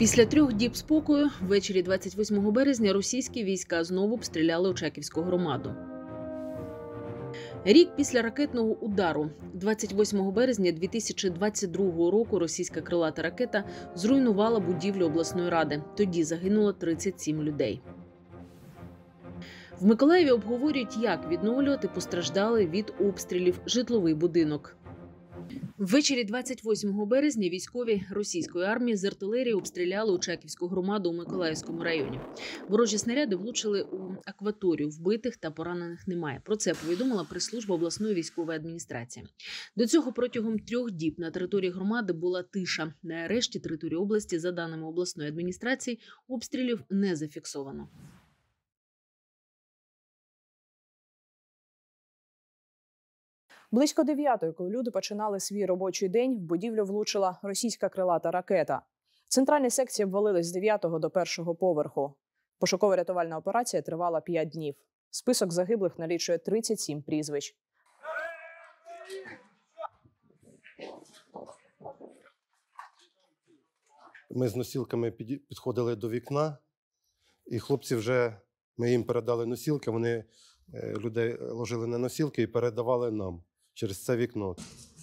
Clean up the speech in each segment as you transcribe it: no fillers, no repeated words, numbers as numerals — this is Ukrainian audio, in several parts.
Після 3 діб спокою ввечері 28 березня російські війська знову обстріляли Очаківську громаду. Рік після ракетного удару. 28 березня 2022 року російська крилата ракета зруйнувала будівлю обласної ради. Тоді загинуло 37 людей. В Миколаєві обговорюють, як відновлювати постраждалий від обстрілів житловий будинок. Ввечері 28 березня військові російської армії з артилерії обстріляли Очаківську громаду у Миколаївському районі. Ворожі снаряди влучили у акваторію. Вбитих та поранених немає. Про це повідомила прес-служба обласної військової адміністрації. До цього протягом 3 діб на території громади була тиша. На решті території області, за даними обласної адміністрації, обстрілів не зафіксовано. Близько 9-ї, коли люди починали свій робочий день, в будівлю влучила російська крилата ракета. Центральні секції обвалились з 9-го до 1-го поверху. Пошуково-рятувальна операція тривала 5 днів. Список загиблих налічує 37 прізвищ. Ми з носілками підходили до вікна, і хлопці вже, ми їм передали носілки, вони людей ложили на носілки і передавали нам через це вікно.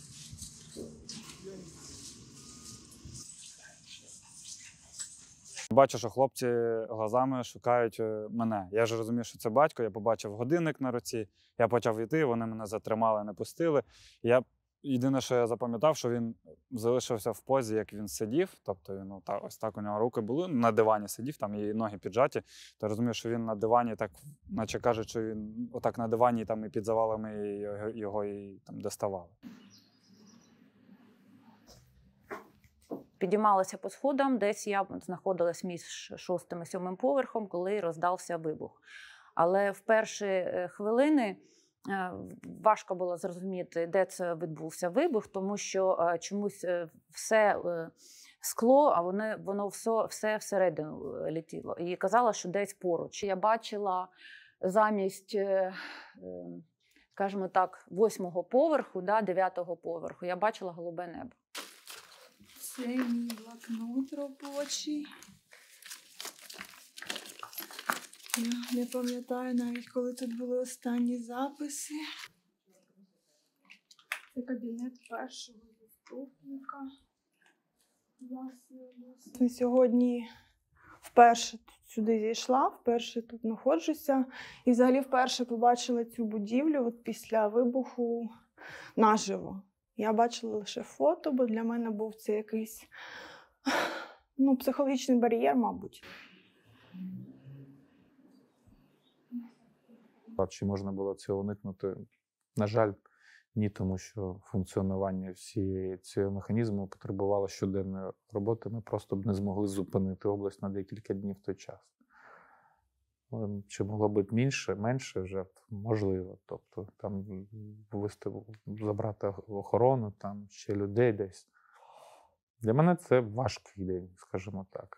Бачу, що хлопці глазами шукають мене. Я ж розумію, що це батько, я побачив годинник на руці, я почав йти, вони мене затримали, не пустили. Єдине, що я запам'ятав, що він залишився в позі, як він сидів, тобто він ось так у нього руки були, на дивані сидів, там і ноги піджаті, то розумію, що він на дивані, так, наче кажуть, що він отак на дивані там, і під завалами його і там доставали. Підіймалася по сходам, десь я знаходилась між 6-м і 7-м поверхом, коли роздався вибух. Але в перші хвилини важко було зрозуміти, де це відбувся вибух, тому що чомусь все скло, а воно все всередину летіло. І казала, що десь поруч. Я бачила замість, скажімо так, 8-го поверху, 9-го поверху, я бачила голубе небо. Це мій блокнот робочий. Я не пам'ятаю навіть, коли тут були останні записи. Це кабінет першого заступника. Я сьогодні вперше сюди зійшла, вперше тут знаходжуся. І взагалі вперше побачила цю будівлю от після вибуху наживо. Я бачила лише фото, бо для мене був це якийсь психологічний бар'єр, мабуть. Чи можна було цього уникнути? На жаль, ні, тому що функціонування всієї цього механізму потребувало щоденної роботи. Ми просто б не змогли зупинити область на декілька днів в той час. Чи могло бути менше жертв? Можливо. Тобто там забрати охорону, там ще людей десь. Для мене це важкий день, скажімо так.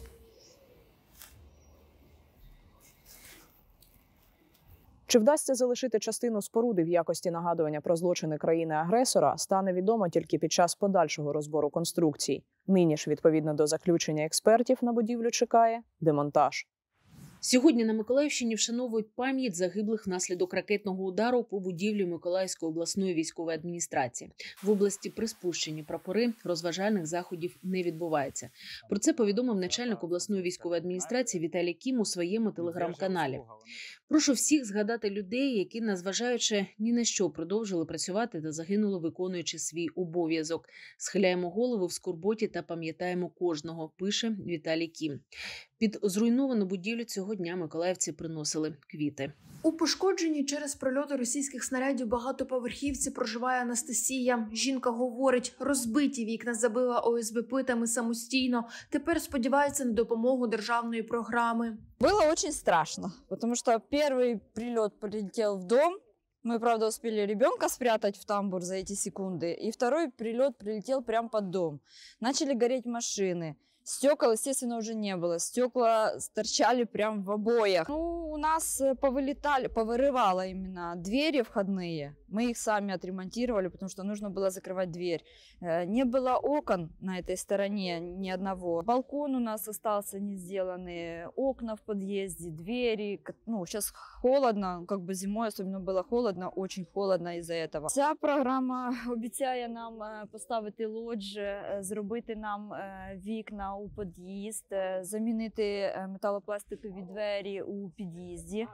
Чи вдасться залишити частину споруди в якості нагадування про злочини країни-агресора, стане відомо тільки під час подальшого розбору конструкцій. Нині ж, відповідно до заключення експертів, на будівлю чекає демонтаж. Сьогодні на Миколаївщині вшановують пам'ять загиблих внаслідок ракетного удару по будівлі Миколаївської обласної військової адміністрації. В області приспущені прапори, розважальних заходів не відбувається. Про це повідомив начальник обласної військової адміністрації Віталій Кім у своєму телеграм-каналі. Прошу всіх згадати людей, які, незважаючи ні на що, продовжили працювати та загинули, виконуючи свій обов'язок. Схиляємо голови в скорботі та пам'ятаємо кожного, пише Віталій Кім. Під зруйновану будівлю цього дня миколаївці приносили квіти. У пошкодженій через прильоти російських снарядів багатоповерхівці проживає Анастасія. Жінка говорить, розбиті вікна забила ОСБ-плитами самостійно. Тепер сподівається на допомогу державної програми. Было очень страшно, потому что первый прилет прилетел в дом. Мы, правда, успели ребенка спрятать в тамбур за эти секунды. И второй прилет прилетел прямо под дом. Начали гореть машины. Стекол, естественно, уже не было. Стекла торчали прям в обоях. Ну, у нас повырывало именно двери входные. Мы их сами отремонтировали, потому что нужно было закрывать дверь. Не было окон на этой стороне ни одного. Балкон у нас остался не сделанный, окна в подъезде, двери. Ну, сейчас холодно, как бы зимой особенно было холодно, очень холодно из-за этого. Ця програма обіцяє нам поставити лоджі, зробити нам вікна у під'їзд, замінити металопластикові двері у під'їзді,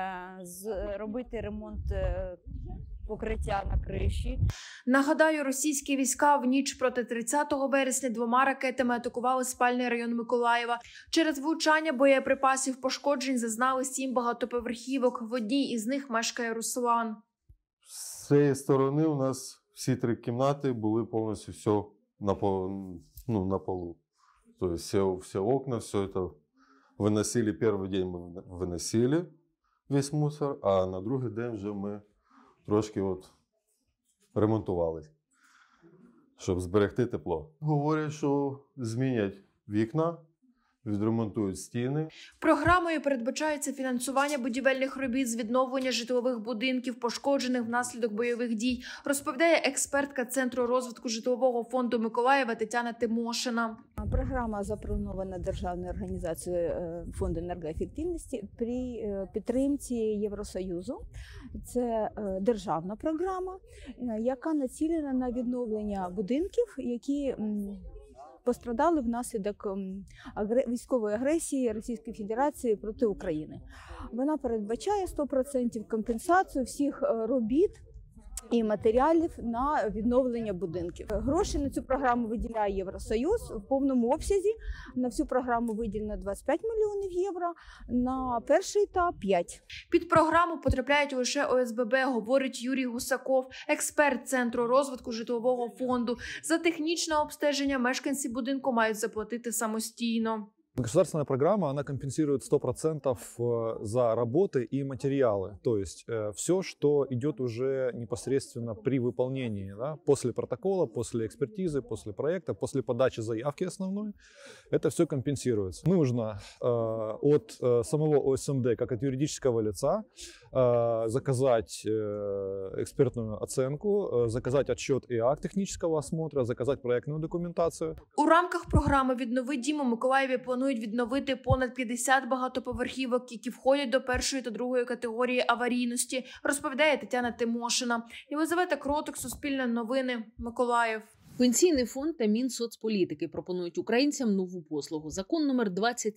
зробити ремонт покриття на криші. Нагадаю, російські війська в ніч проти 30 вересня 2 ракетами атакували спальний район Миколаєва. Через влучання боєприпасів пошкоджень зазнали 7 багатоповерхівок. В одній із них мешкає Руслан. З цієї сторони у нас всі 3 кімнати були повністю все на полу. Тобто всі окна, все це виносили. Перший день ми виносили весь мусор, а на другий день вже ми трошки ремонтували, щоб зберегти тепло. Говорять, що змінять вікна, відремонтують стіни. Програмою передбачається фінансування будівельних робіт з відновлення житлових будинків, пошкоджених внаслідок бойових дій, розповідає експертка Центру розвитку житлового фонду Миколаєва Тетяна Тимошина. Програма запланована Державною організацією фонду енергоефективності при підтримці Євросоюзу. Це державна програма, яка націлена на відновлення будинків, які пострадали внаслідок військової агресії Російської Федерації проти України. Вона передбачає 100% компенсацію всіх робіт і матеріалів на відновлення будинків. Гроші на цю програму виділяє Євросоюз в повному обсязі. На всю програму виділено 25 мільйонів євро, на перший етап – 5. Під програму потрапляють лише ОСББ, говорить Юрій Гусаков, експерт Центру розвитку житлового фонду. За технічне обстеження мешканці будинку мають заплатити самостійно. Государственная программа, она компенсирует 100% за работы и материалы. То есть все, что идет уже непосредственно при выполнении, да, после протокола, после экспертизы, после проекта, после подачи заявки основной, это все компенсируется. Нужно от самого ОСМД, как от юридического лица, заказать экспертную оценку, заказать отчет и акт технического осмотра, заказать проектную документацию. У рамках програми «Віднови дім» у Миколаєві планують відновити понад 50 багатоповерхівок, які входять до першої та другої категорії аварійності, розповідає Тетяна Тимошина. Єлизавета Кротик, Суспільне новини, Миколаїв. Пенсійний фонд та Мінсоцполітики пропонують українцям нову послугу. Закон номер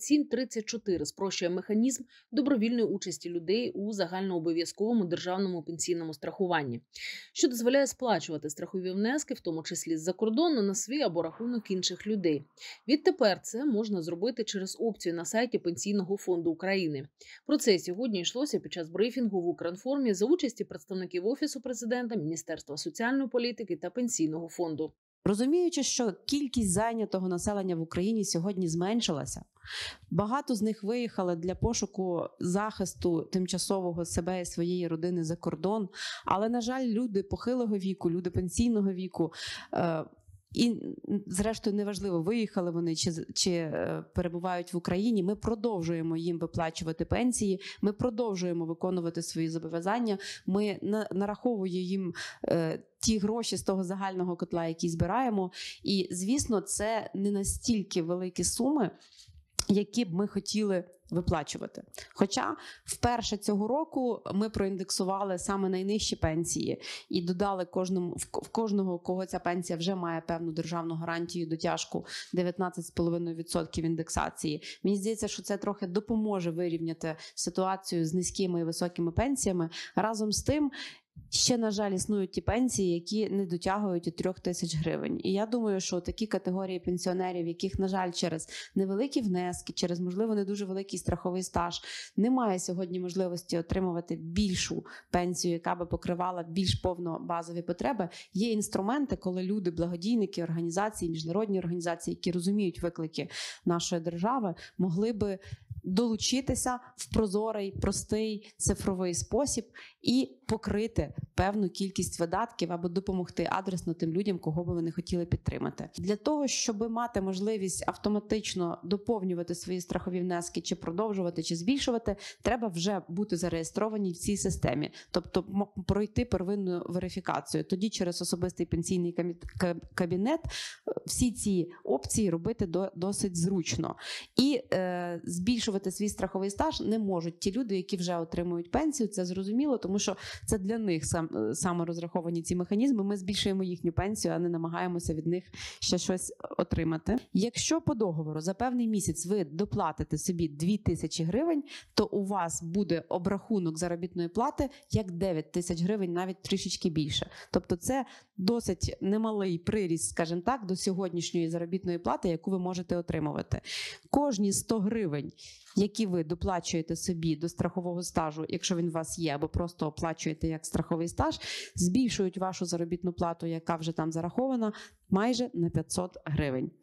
2734 спрощує механізм добровільної участі людей у загальнообов'язковому державному пенсійному страхуванні, що дозволяє сплачувати страхові внески, в тому числі з-за кордону, на свій або рахунок інших людей. Відтепер це можна зробити через опцію на сайті Пенсійного фонду України. Про це сьогодні йшлося під час брифінгу в Укрінформі за участі представників Офісу президента, Міністерства соціальної політики та Пенсійного фонду. Розуміючи, що кількість зайнятого населення в Україні сьогодні зменшилася, багато з них виїхали для пошуку захисту тимчасового себе і своєї родини за кордон, але, на жаль, люди похилого віку, люди пенсійного віку, і, зрештою, неважливо, виїхали вони чи перебувають в Україні, ми продовжуємо їм виплачувати пенсії, ми продовжуємо виконувати свої зобов'язання, ми нараховуємо їм ті гроші з того загального котла, який збираємо. І, звісно, це не настільки великі суми, які б ми хотіли виплачувати. Хоча вперше цього року ми проіндексували саме найнижчі пенсії і додали в кожного, кого ця пенсія вже має певну державну гарантію, дотяжку 19,5% індексації. Мені здається, що це трохи допоможе вирівняти ситуацію з низькими і високими пенсіями. Разом з тим, ще, на жаль, існують ті пенсії, які не дотягують і 3 тисяч гривень. І я думаю, що такі категорії пенсіонерів, яких, на жаль, через невеликі внески, через, можливо, не дуже великий страховий стаж, немає сьогодні можливості отримувати більшу пенсію, яка би покривала більш повно базові потреби, є інструменти, коли люди, благодійники, організації, міжнародні організації, які розуміють виклики нашої держави, могли би долучитися в прозорий, простий цифровий спосіб і покрити певну кількість видатків або допомогти адресно тим людям, кого би вони хотіли підтримати. Для того, щоб мати можливість автоматично доповнювати свої страхові внески, чи продовжувати, чи збільшувати, треба вже бути зареєстровані в цій системі, тобто пройти первинну верифікацію. Тоді через особистий пенсійний кабінет всі ці опції робити досить зручно. І збільшувати свій страховий стаж не можуть ті люди, які вже отримують пенсію, це зрозуміло, тому що це для них саме розраховані ці механізми. Ми збільшуємо їхню пенсію, а не намагаємося від них ще щось отримати. Якщо по договору за певний місяць ви доплатите собі 2000 гривень, то у вас буде обрахунок заробітної плати як 9000 гривень, навіть трішечки більше. Тобто це досить немалий приріст, скажімо так, до сьогоднішньої заробітної плати, яку ви можете отримувати. Кожні 100 гривень, які ви доплачуєте собі до страхового стажу, якщо він у вас є, або просто оплачуєте як страховий стаж, збільшують вашу заробітну плату, яка вже там зарахована, майже на 500 гривень.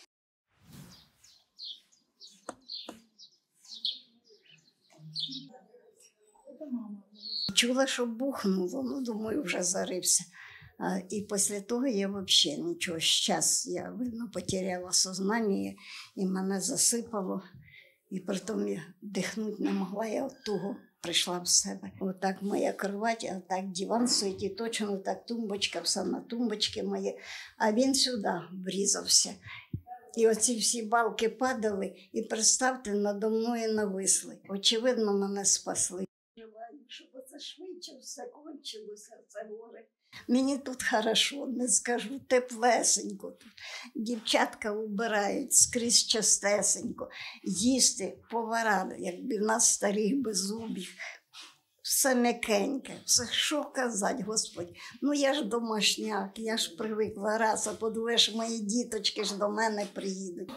Чула, що бухнуло, ну, думаю, вже зарився. І після того я взагалі нічого. Зараз я, видно, потеряла сознання, і мене засипало. І притом я дихнути не могла, я от того прийшла в себе. Отак моя кровать, а так диван стоїть, точно так тумбочка, все на тумбочці мої. А він сюди врізався. І оці всі балки падали, і, представте, надо мною нависли. Очевидно, мене спасли. Щоб це швидше все кончилося, це горе. Мені тут хорошо, не скажу, теплесенько тут. Дівчатка убирають, скрізь чистесенько. Їсти, повара, якби в нас старих беззубих. Все м'якеньке, все, що казати, Господь. Ну я ж домашняк, я ж привикла раз, а подумаєш, мої діточки ж до мене приїдуть.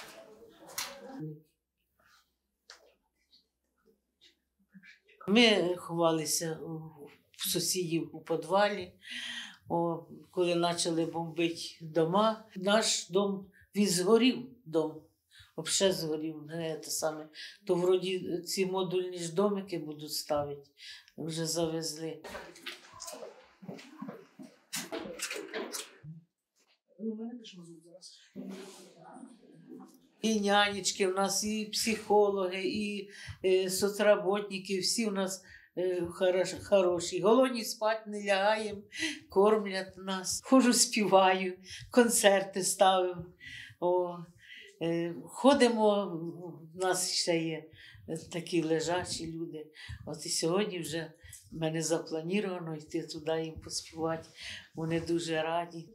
Ми ховалися в сусідів у підвалі, коли почали бомбити дома. Наш дом, він згорів, дом, взагалі згорів. То вроді ці модульні ж домики будуть ставити, вже завезли. І нянечки в нас, і психологи, і соцработники, всі у нас хороші. Голодні спати не лягаємо, кормлять нас. Ходжу, співаю, концерти ставимо. Ходимо, в нас ще є такі лежачі люди. От і сьогодні вже в мене заплановано йти туди їм поспівати. Вони дуже раді.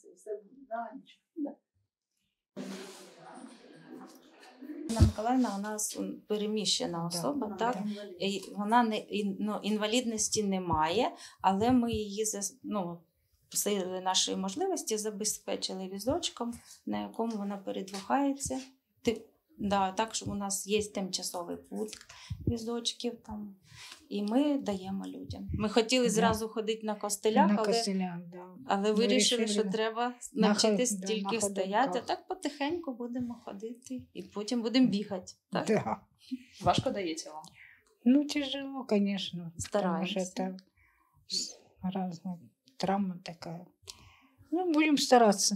Інна Миколаївна у нас переміщена особа, так? І вона інвалідності немає, але ми її сили нашої можливості забезпечили візочком, на якому вона передвигається. Так, що у нас є тимчасовий пункт візочків там, і ми даємо людям. Ми хотіли зразу ходити на костелях, але вирішили, що треба навчитись тільки стояти. Так потихеньку будемо ходити і потім будемо бігати. Так? Да. Важко дається вам? Ну, тяжело, конечно. Стараемся. Потому что это разная травма такая. Ну, будем стараться.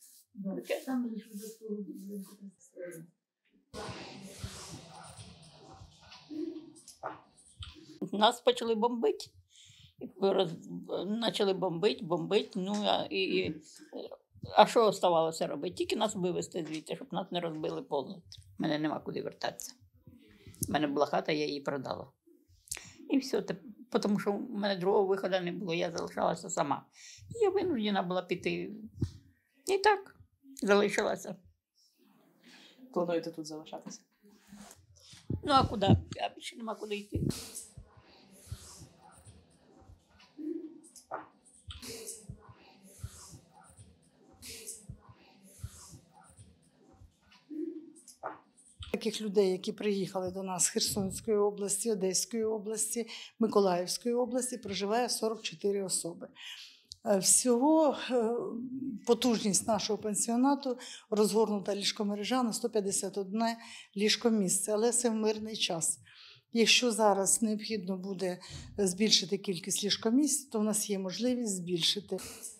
Нас почали бомбити. Почали бомбити. Ну, а що оставалося робити? Тільки нас вивезти звідти, щоб нас не розбили повністю. У мене нема куди вертатися. У мене була хата, я її продала. І все, тому що в мене другого виходу не було, я залишалася сама. І я винуждена була піти. І так, залишилася. Плануєте тут залишатися? Ну, а куди? А більше нема куди йти. Таких людей, які приїхали до нас з Херсонської області, Одеської області, Миколаївської області, проживає 44 особи. Всього потужність нашого пансіонату розгорнута ліжкомережа на 151 ліжкомісце, але це в мирний час. Якщо зараз необхідно буде збільшити кількість ліжкомісць, то в нас є можливість збільшити.